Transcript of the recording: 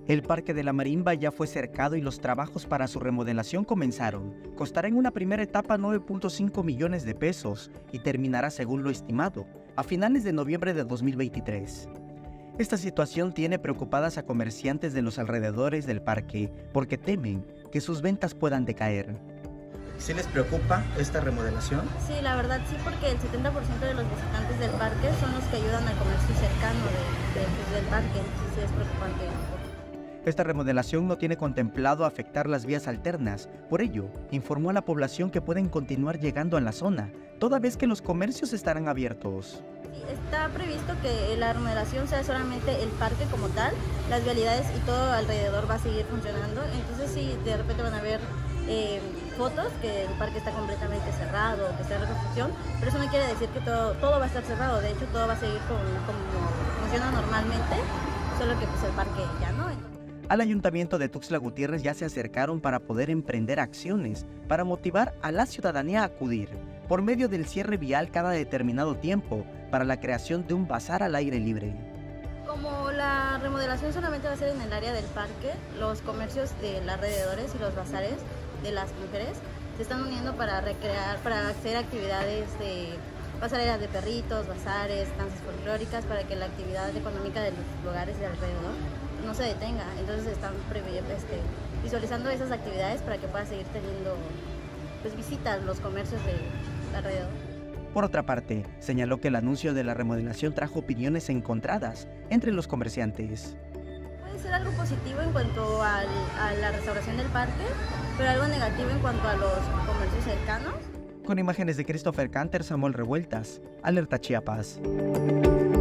El Parque de la Marimba ya fue cercado y los trabajos para su remodelación comenzaron. Costará en una primera etapa 9.5 millones de pesos y terminará, según lo estimado, a finales de noviembre de 2023. Esta situación tiene preocupadas a comerciantes de los alrededores del parque porque temen que sus ventas puedan decaer. ¿Sí les preocupa esta remodelación? Sí, la verdad sí, porque el 70% de los visitantes del parque son los que ayudan al comercio cercano del parque. Sí, es preocupante. Esta remodelación no tiene contemplado afectar las vías alternas, por ello, informó a la población que pueden continuar llegando a la zona, toda vez que los comercios estarán abiertos. Sí, está previsto que la remodelación sea solamente el parque como tal, las vialidades y todo alrededor va a seguir funcionando, entonces sí, de repente van a ver fotos que el parque está completamente cerrado, que está en reconstrucción, pero eso no quiere decir que todo va a estar cerrado, de hecho todo va a seguir como funciona normalmente, solo que pues el parque ya no. Al Ayuntamiento de Tuxtla Gutiérrez ya se acercaron para poder emprender acciones para motivar a la ciudadanía a acudir, por medio del cierre vial cada determinado tiempo, para la creación de un bazar al aire libre. Como la remodelación solamente va a ser en el área del parque, los comercios de los alrededores y los bazares de las mujeres se están uniendo para recrear, para hacer actividades de pasarelas de perritos, bazares, danzas folclóricas, para que la actividad económica de los lugares de alrededor no se detenga. Entonces están visualizando esas actividades para que pueda seguir teniendo visitas los comercios de alrededor. Por otra parte, señaló que el anuncio de la remodelación trajo opiniones encontradas entre los comerciantes. Puede ser algo positivo en cuanto a la restauración del parque, pero algo negativo en cuanto a los comercios cercanos. Con imágenes de Christopher Canter, Samuel Revueltas, Alerta Chiapas.